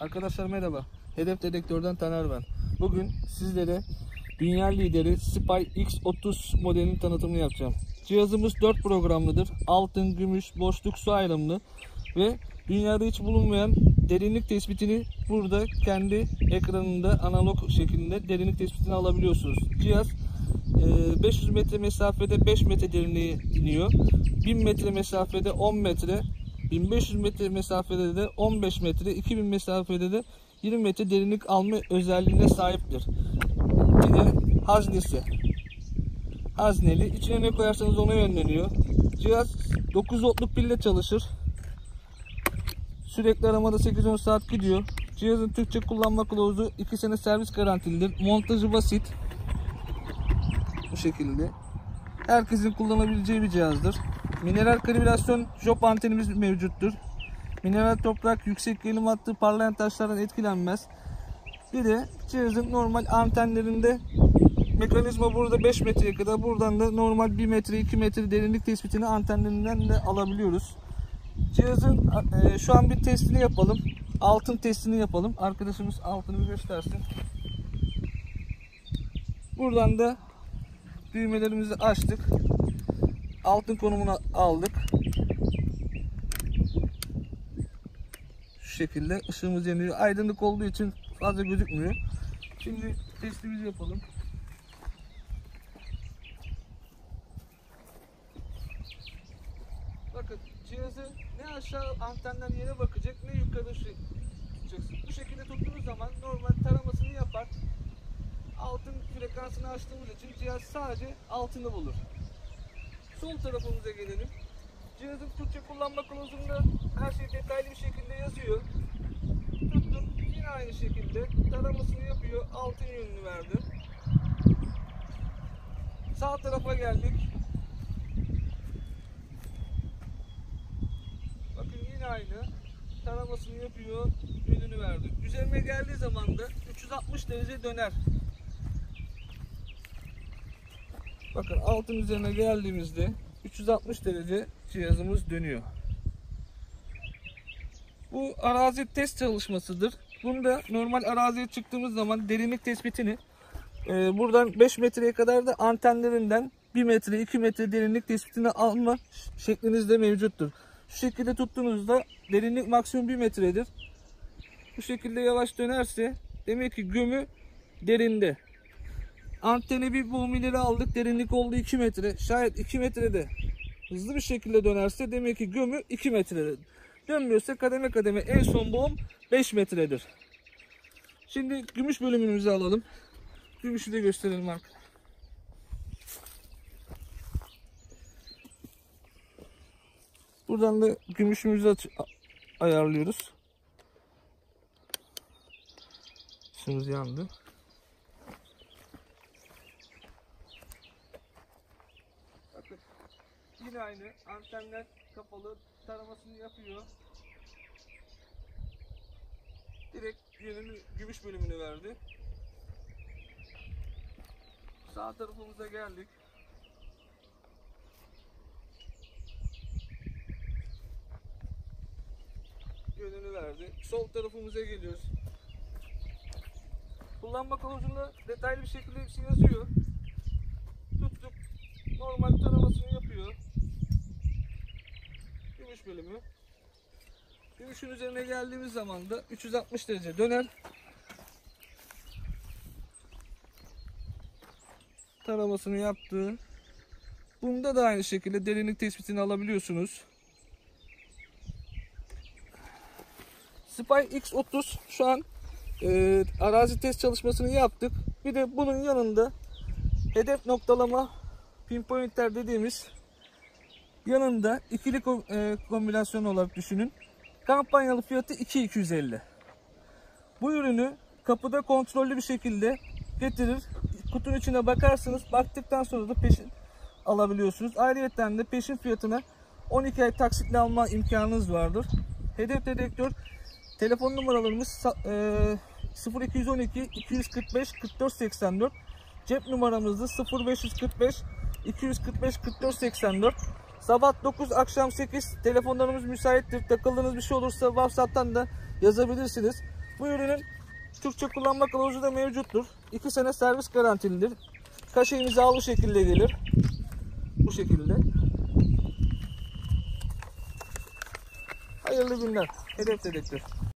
Arkadaşlar merhaba. Hedef Dedektör'den Taner ben. Bugün sizlere dünya lideri Spy X30 modelinin tanıtımını yapacağım. Cihazımız 4 programlıdır. Altın, gümüş, boşluk, su ayrımlı ve dünyada hiç bulunmayan derinlik tespitini burada kendi ekranında analog şeklinde derinlik tespitini alabiliyorsunuz. Cihaz 500 metre mesafede 5 metre derinliğe iniyor. 1000 metre mesafede 10 metre, 1500 metre mesafede de 15 metre, 2000 mesafede de 20 metre derinlik alma özelliğine sahiptir. Bir de hazneli. İçine ne koyarsanız ona yönleniyor. Cihaz 9 voltluk pille çalışır. Sürekli aramada 8-10 saat gidiyor. Cihazın Türkçe kullanma kılavuzu 2 sene servis garantilidir. Montajı basit. Bu şekilde. Herkesin kullanabileceği bir cihazdır. Mineral kalibrasyon job antenimiz mevcuttur. Mineral toprak, yüksek gerilim hattı, parlayan taşlardan etkilenmez. Bir de cihazın normal antenlerinde mekanizma burada 5 metreye kadar, buradan da normal 1 metre 2 metre derinlik tespitini antenlerinden de alabiliyoruz. Cihazın şu an bir testini yapalım. Altın testini yapalım. Arkadaşımız altını bir göstersin. Buradan da düğmelerimizi açtık. Altın konumuna aldık. Şu şekilde ışığımız yanıyor. Aydınlık olduğu için fazla gözükmüyor. Şimdi testimizi yapalım. Bakın cihazı ne aşağı antenden yere bakacak ne yukarı tutacaksın. Bu şekilde tuttuğunuz zaman normal taramasını yapar. Altın frekansını açtığımız için cihaz sadece altını bulur. Sol tarafımıza gelelim. Cihazın Türkçe kullanma kılavuzunda her şey detaylı bir şekilde yazıyor. Tuttum. Yine aynı şekilde taramasını yapıyor. Altın yönünü verdi. Sağ tarafa geldik. Bakın yine aynı. Taramasını yapıyor. Yönünü verdi. Üzerine geldiği zaman da 360 derece döner. Bakın altın üzerine geldiğimizde 360 derece cihazımız dönüyor. Bu arazi test çalışmasıdır. Bunda normal araziye çıktığımız zaman derinlik tespitini buradan 5 metreye kadar da antenlerinden 1 metre 2 metre derinlik tespitini alma şeklinizde mevcuttur. Şu şekilde tuttuğunuzda derinlik maksimum 1 metredir. Bu şekilde yavaş dönerse demek ki gömü derinde. Anteni bir boğum ileri aldık. Derinlik oldu 2 metre. Şayet 2 metrede hızlı bir şekilde dönerse demek ki gömü 2 metrede. Dönmüyorsa kademe kademe en son boğum 5 metredir. Şimdi gümüş bölümümüzü alalım. Gümüşü de gösterelim arkadaşlar. Buradan da gümüşümüzü ayarlıyoruz. Işığımız yandı. Bakın yine aynı antenler kapalı, taramasını yapıyor. Direkt yönünü gümüş bölümünü verdi. Sağ tarafımıza geldik. Yönünü verdi. Sol tarafımıza geliyoruz. Kullanma kılavuzunda detaylı bir şekilde hepsi yazıyor. Tuttuk. Normal taramasını yapıyor. Gümüş bölümü. Gümüşün üzerine geldiğimiz zaman da 360 derece döner. Taramasını yaptı. Bunda da aynı şekilde derinlik tespitini alabiliyorsunuz. Spy X30 şu an arazi test çalışmasını yaptık. Bir de bunun yanında hedef noktalama pinpointer dediğimiz yanında ikili kombinasyon olarak düşünün. Kampanyalı fiyatı 2.250. Bu ürünü kapıda kontrollü bir şekilde getirir. Kutunun içine bakarsınız. Baktıktan sonra da peşin alabiliyorsunuz. Ayrıyeten de peşin fiyatına 12 ay taksitle alma imkanınız vardır. Hedef Dedektör telefon numaralarımız 0212 245 44 84. Cep numaramızda 0545 245 44 84. Sabah 9 akşam 8 telefonlarımız müsaittir. Takıldığınız bir şey olursa WhatsApp'tan da yazabilirsiniz. Bu ürünün Türkçe kullanma kılavuzu da mevcuttur. 2 sene servis garantilidir. Kaşe imzalı şekilde gelir. Bu şekilde. Hayırlı günler. Hedef Dedektör.